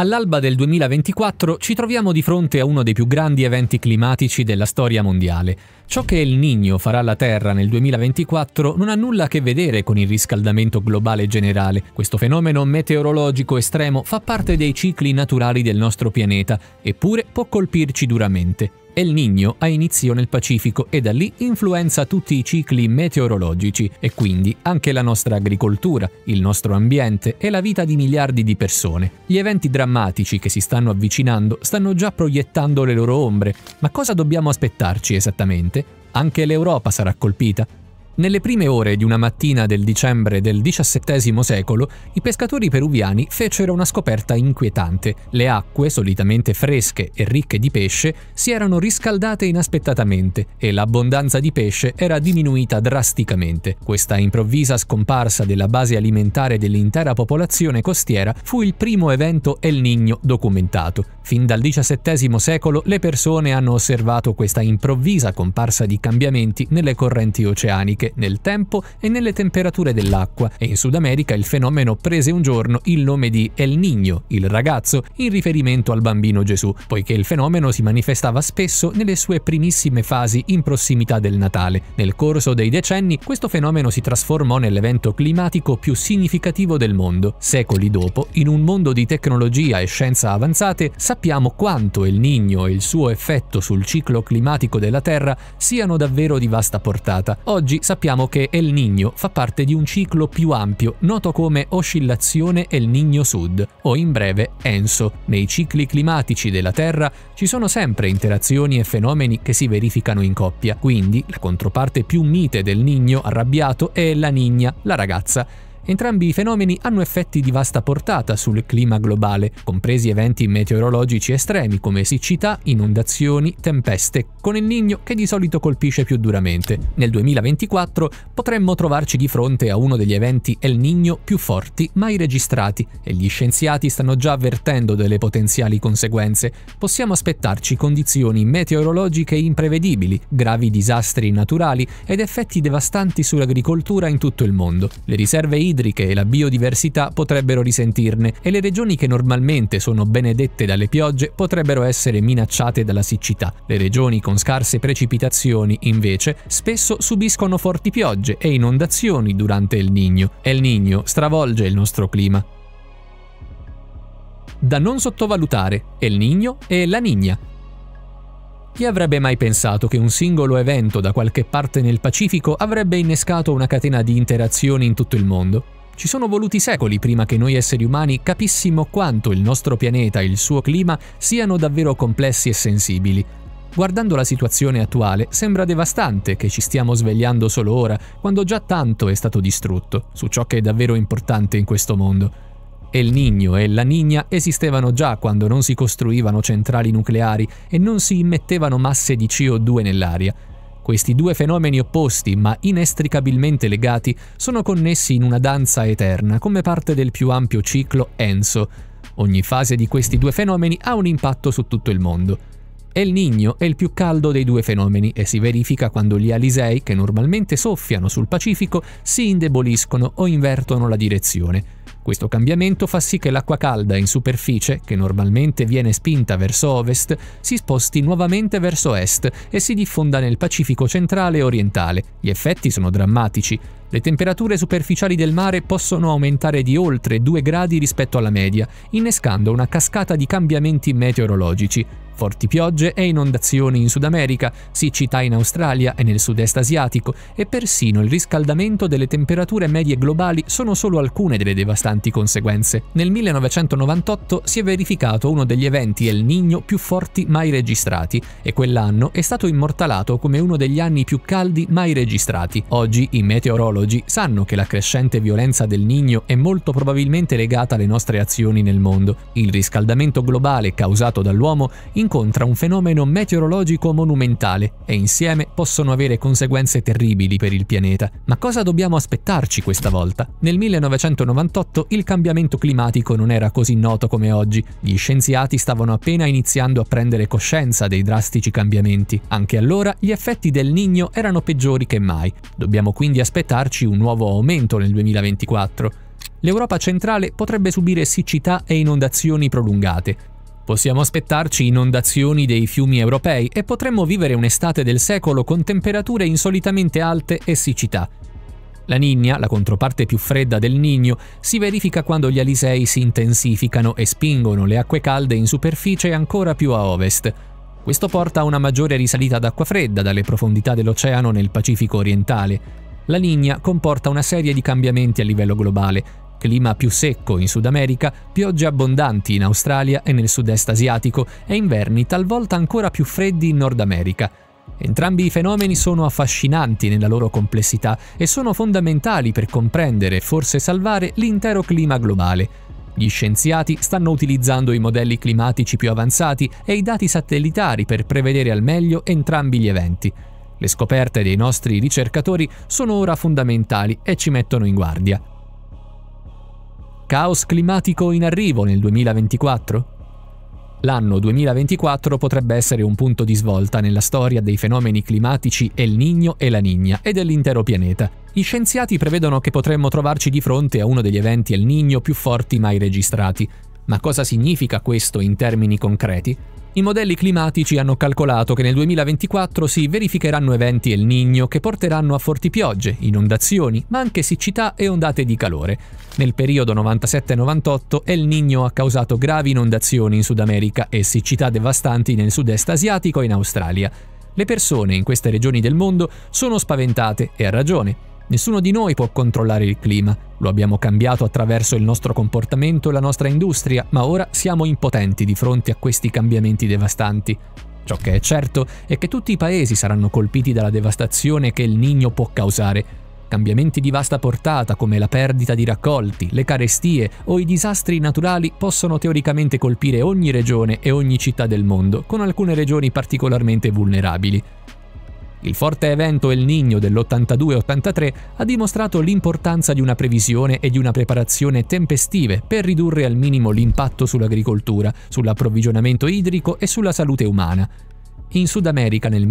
All'alba del 2024 ci troviamo di fronte a uno dei più grandi eventi climatici della storia mondiale. Ciò che El Niño farà alla Terra nel 2024 non ha nulla a che vedere con il riscaldamento globale generale. Questo fenomeno meteorologico estremo fa parte dei cicli naturali del nostro pianeta, eppure può colpirci duramente. El Niño ha inizio nel Pacifico e da lì influenza tutti i cicli meteorologici e quindi anche la nostra agricoltura, il nostro ambiente e la vita di miliardi di persone. Gli eventi drammatici che si stanno avvicinando stanno già proiettando le loro ombre, ma cosa dobbiamo aspettarci esattamente? Anche l'Europa sarà colpita? Nelle prime ore di una mattina del dicembre del XVII secolo, i pescatori peruviani fecero una scoperta inquietante. Le acque, solitamente fresche e ricche di pesce, si erano riscaldate inaspettatamente e l'abbondanza di pesce era diminuita drasticamente. Questa improvvisa scomparsa della base alimentare dell'intera popolazione costiera fu il primo evento El Niño documentato. Fin dal XVII secolo le persone hanno osservato questa improvvisa comparsa di cambiamenti nelle correnti oceaniche, nel tempo e nelle temperature dell'acqua, e in Sud America il fenomeno prese un giorno il nome di El Niño, il ragazzo, in riferimento al bambino Gesù, poiché il fenomeno si manifestava spesso nelle sue primissime fasi in prossimità del Natale. Nel corso dei decenni questo fenomeno si trasformò nell'evento climatico più significativo del mondo. Secoli dopo, in un mondo di tecnologia e scienza avanzate, sappiamo quanto El Niño e il suo effetto sul ciclo climatico della Terra siano davvero di vasta portata. Oggi sappiamo che El Niño fa parte di un ciclo più ampio, noto come oscillazione El Niño Sud, o in breve ENSO. Nei cicli climatici della Terra ci sono sempre interazioni e fenomeni che si verificano in coppia, quindi la controparte più mite del Niño arrabbiato è la Niña, la ragazza. Entrambi i fenomeni hanno effetti di vasta portata sul clima globale, compresi eventi meteorologici estremi come siccità, inondazioni, tempeste, con El Niño che di solito colpisce più duramente. Nel 2024 potremmo trovarci di fronte a uno degli eventi El Niño più forti mai registrati e gli scienziati stanno già avvertendo delle potenziali conseguenze. Possiamo aspettarci condizioni meteorologiche imprevedibili, gravi disastri naturali ed effetti devastanti sull'agricoltura in tutto il mondo. Le riserve idriche e la biodiversità potrebbero risentirne e le regioni che normalmente sono benedette dalle piogge potrebbero essere minacciate dalla siccità. Le regioni con scarse precipitazioni, invece, spesso subiscono forti piogge e inondazioni durante El Niño. El Niño stravolge il nostro clima. Da non sottovalutare: El Niño e la Niña. Chi avrebbe mai pensato che un singolo evento da qualche parte nel Pacifico avrebbe innescato una catena di interazioni in tutto il mondo? Ci sono voluti secoli prima che noi esseri umani capissimo quanto il nostro pianeta e il suo clima siano davvero complessi e sensibili. Guardando la situazione attuale, sembra devastante che ci stiamo svegliando solo ora, quando già tanto è stato distrutto, su ciò che è davvero importante in questo mondo. El Niño e la Niña esistevano già quando non si costruivano centrali nucleari e non si immettevano masse di CO2 nell'aria. Questi due fenomeni opposti, ma inestricabilmente legati, sono connessi in una danza eterna, come parte del più ampio ciclo ENSO. Ogni fase di questi due fenomeni ha un impatto su tutto il mondo. El Niño è il più caldo dei due fenomeni e si verifica quando gli alisei, che normalmente soffiano sul Pacifico, si indeboliscono o invertono la direzione. Questo cambiamento fa sì che l'acqua calda in superficie, che normalmente viene spinta verso ovest, si sposti nuovamente verso est e si diffonda nel Pacifico centrale e orientale. Gli effetti sono drammatici. Le temperature superficiali del mare possono aumentare di oltre 2 gradi rispetto alla media, innescando una cascata di cambiamenti meteorologici. Forti piogge e inondazioni in Sud America, siccità in Australia e nel sud-est asiatico e persino il riscaldamento delle temperature medie globali sono solo alcune delle devastanti conseguenze. Nel 1998 si è verificato uno degli eventi El Niño più forti mai registrati e quell'anno è stato immortalato come uno degli anni più caldi mai registrati. Oggi i meteorologi sanno che la crescente violenza del Niño è molto probabilmente legata alle nostre azioni nel mondo. Il riscaldamento globale causato dall'uomo incontra un fenomeno meteorologico monumentale e insieme possono avere conseguenze terribili per il pianeta. Ma cosa dobbiamo aspettarci questa volta? Nel 1998 il cambiamento climatico non era così noto come oggi. Gli scienziati stavano appena iniziando a prendere coscienza dei drastici cambiamenti. Anche allora gli effetti del Niño erano peggiori che mai. Dobbiamo quindi aspettarci un nuovo aumento nel 2024. L'Europa centrale potrebbe subire siccità e inondazioni prolungate. Possiamo aspettarci inondazioni dei fiumi europei e potremmo vivere un'estate del secolo con temperature insolitamente alte e siccità. La Niña, la controparte più fredda del Niño, si verifica quando gli alisei si intensificano e spingono le acque calde in superficie ancora più a ovest. Questo porta a una maggiore risalita d'acqua fredda dalle profondità dell'oceano nel Pacifico orientale. La Niña comporta una serie di cambiamenti a livello globale: clima più secco in Sud America, piogge abbondanti in Australia e nel sud-est asiatico e inverni talvolta ancora più freddi in Nord America. Entrambi i fenomeni sono affascinanti nella loro complessità e sono fondamentali per comprendere e forse salvare l'intero clima globale. Gli scienziati stanno utilizzando i modelli climatici più avanzati e i dati satellitari per prevedere al meglio entrambi gli eventi. Le scoperte dei nostri ricercatori sono ora fondamentali e ci mettono in guardia. Caos climatico in arrivo nel 2024? L'anno 2024 potrebbe essere un punto di svolta nella storia dei fenomeni climatici El Niño e la Niña e dell'intero pianeta. Gli scienziati prevedono che potremmo trovarci di fronte a uno degli eventi El Niño più forti mai registrati. Ma cosa significa questo in termini concreti? I modelli climatici hanno calcolato che nel 2024 si verificheranno eventi El Niño che porteranno a forti piogge, inondazioni, ma anche siccità e ondate di calore. Nel periodo 97-98 El Niño ha causato gravi inondazioni in Sud America e siccità devastanti nel sud-est asiatico e in Australia. Le persone in queste regioni del mondo sono spaventate e a ragione. Nessuno di noi può controllare il clima. Lo abbiamo cambiato attraverso il nostro comportamento e la nostra industria, ma ora siamo impotenti di fronte a questi cambiamenti devastanti. Ciò che è certo è che tutti i paesi saranno colpiti dalla devastazione che il Niño può causare. Cambiamenti di vasta portata come la perdita di raccolti, le carestie o i disastri naturali possono teoricamente colpire ogni regione e ogni città del mondo, con alcune regioni particolarmente vulnerabili. Il forte evento El Niño dell'82-83 ha dimostrato l'importanza di una previsione e di una preparazione tempestive per ridurre al minimo l'impatto sull'agricoltura, sull'approvvigionamento idrico e sulla salute umana. In Sud America nel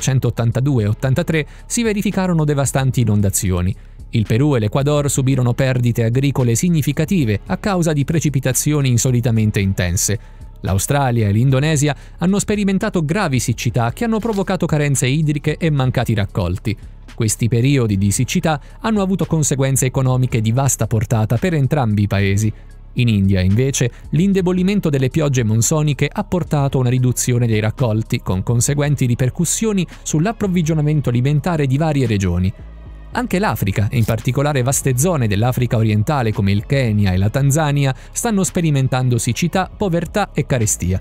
1982-83 si verificarono devastanti inondazioni. Il Perù e l'Ecuador subirono perdite agricole significative a causa di precipitazioni insolitamente intense. L'Australia e l'Indonesia hanno sperimentato gravi siccità che hanno provocato carenze idriche e mancati raccolti. Questi periodi di siccità hanno avuto conseguenze economiche di vasta portata per entrambi i paesi. In India, invece, l'indebolimento delle piogge monsoniche ha portato a una riduzione dei raccolti, con conseguenti ripercussioni sull'approvvigionamento alimentare di varie regioni. Anche l'Africa, e in particolare vaste zone dell'Africa orientale come il Kenya e la Tanzania, stanno sperimentando siccità, povertà e carestia.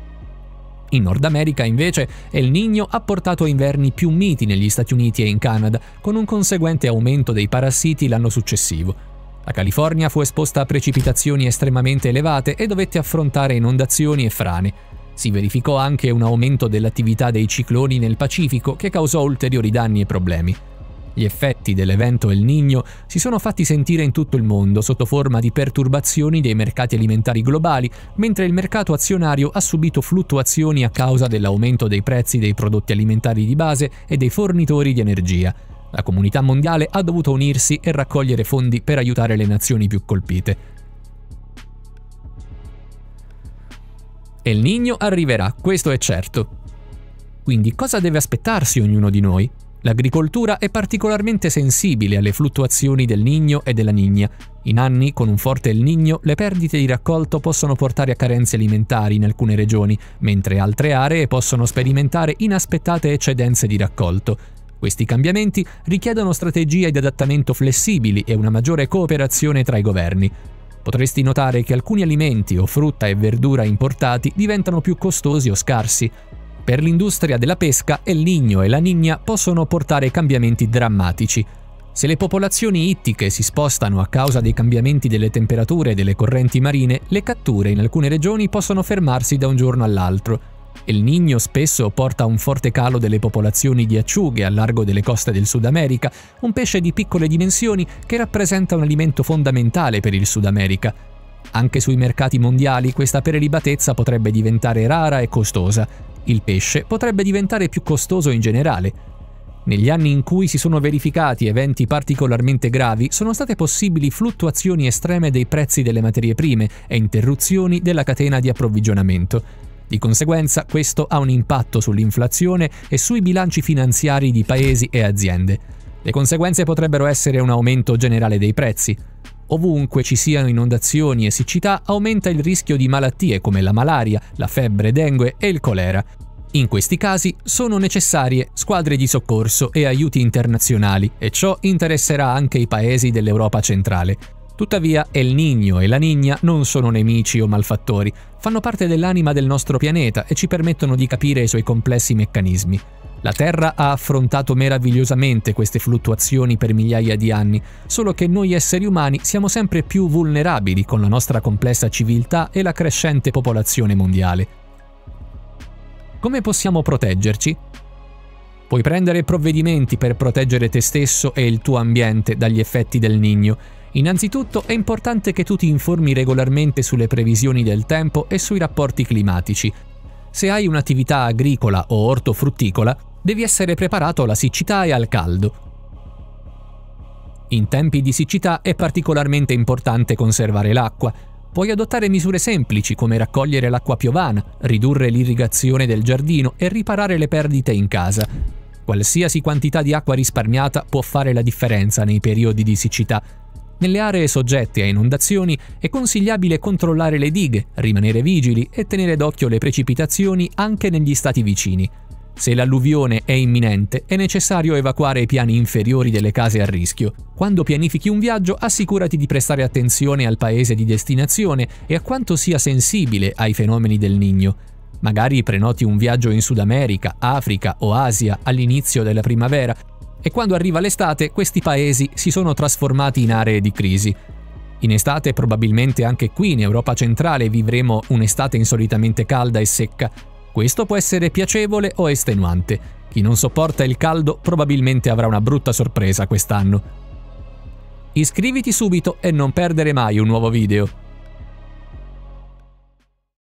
In Nord America, invece, El Niño ha portato a inverni più miti negli Stati Uniti e in Canada, con un conseguente aumento dei parassiti l'anno successivo. La California fu esposta a precipitazioni estremamente elevate e dovette affrontare inondazioni e frane. Si verificò anche un aumento dell'attività dei cicloni nel Pacifico che causò ulteriori danni e problemi. Gli effetti dell'evento El Niño si sono fatti sentire in tutto il mondo sotto forma di perturbazioni dei mercati alimentari globali, mentre il mercato azionario ha subito fluttuazioni a causa dell'aumento dei prezzi dei prodotti alimentari di base e dei fornitori di energia. La comunità mondiale ha dovuto unirsi e raccogliere fondi per aiutare le nazioni più colpite. El Niño arriverà, questo è certo. Quindi cosa deve aspettarsi ognuno di noi? L'agricoltura è particolarmente sensibile alle fluttuazioni del Niño e della Niña. In anni con un forte El Niño, le perdite di raccolto possono portare a carenze alimentari in alcune regioni, mentre altre aree possono sperimentare inaspettate eccedenze di raccolto. Questi cambiamenti richiedono strategie di adattamento flessibili e una maggiore cooperazione tra i governi. Potresti notare che alcuni alimenti o frutta e verdura importati diventano più costosi o scarsi. Per l'industria della pesca, El Niño e la Niña possono portare cambiamenti drammatici. Se le popolazioni ittiche si spostano a causa dei cambiamenti delle temperature e delle correnti marine, le catture in alcune regioni possono fermarsi da un giorno all'altro. El Niño spesso porta a un forte calo delle popolazioni di acciughe al largo delle coste del Sud America, un pesce di piccole dimensioni che rappresenta un alimento fondamentale per il Sud America. Anche sui mercati mondiali questa prelibatezza potrebbe diventare rara e costosa. Il pesce potrebbe diventare più costoso in generale. Negli anni in cui si sono verificati eventi particolarmente gravi sono state possibili fluttuazioni estreme dei prezzi delle materie prime e interruzioni della catena di approvvigionamento. Di conseguenza, questo ha un impatto sull'inflazione e sui bilanci finanziari di paesi e aziende. Le conseguenze potrebbero essere un aumento generale dei prezzi. Ovunque ci siano inondazioni e siccità, aumenta il rischio di malattie come la malaria, la febbre dengue e il colera. In questi casi sono necessarie squadre di soccorso e aiuti internazionali, e ciò interesserà anche i paesi dell'Europa centrale. Tuttavia, El Niño e la Niña non sono nemici o malfattori, fanno parte dell'anima del nostro pianeta e ci permettono di capire i suoi complessi meccanismi. La Terra ha affrontato meravigliosamente queste fluttuazioni per migliaia di anni, solo che noi esseri umani siamo sempre più vulnerabili con la nostra complessa civiltà e la crescente popolazione mondiale. Come possiamo proteggerci? Puoi prendere provvedimenti per proteggere te stesso e il tuo ambiente dagli effetti del Niño. Innanzitutto è importante che tu ti informi regolarmente sulle previsioni del tempo e sui rapporti climatici. Se hai un'attività agricola o ortofrutticola, devi essere preparato alla siccità e al caldo. In tempi di siccità è particolarmente importante conservare l'acqua. Puoi adottare misure semplici come raccogliere l'acqua piovana, ridurre l'irrigazione del giardino e riparare le perdite in casa. Qualsiasi quantità di acqua risparmiata può fare la differenza nei periodi di siccità. Nelle aree soggette a inondazioni è consigliabile controllare le dighe, rimanere vigili e tenere d'occhio le precipitazioni anche negli stati vicini. Se l'alluvione è imminente, è necessario evacuare i piani inferiori delle case a rischio. Quando pianifichi un viaggio, assicurati di prestare attenzione al paese di destinazione e a quanto sia sensibile ai fenomeni del Niño. Magari prenoti un viaggio in Sud America, Africa o Asia all'inizio della primavera, e quando arriva l'estate questi paesi si sono trasformati in aree di crisi. In estate, probabilmente anche qui in Europa centrale, vivremo un'estate insolitamente calda e secca. Questo può essere piacevole o estenuante. Chi non sopporta il caldo probabilmente avrà una brutta sorpresa quest'anno. Iscriviti subito e non perdere mai un nuovo video.